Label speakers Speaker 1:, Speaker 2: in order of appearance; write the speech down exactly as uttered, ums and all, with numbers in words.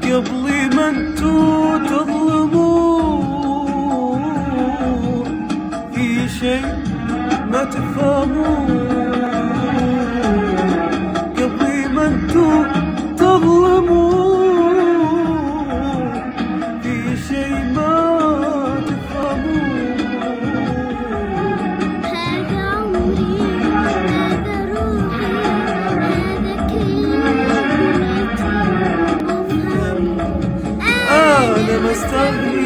Speaker 1: قبلي ما انتو تظلمون في شي ما تفهمون، قبلي ما انتو تظلمون في شي ما تفهمون.
Speaker 2: هذا عمري، هذا روحي، هذا كلمتي وافهموا.
Speaker 1: أنا مستغني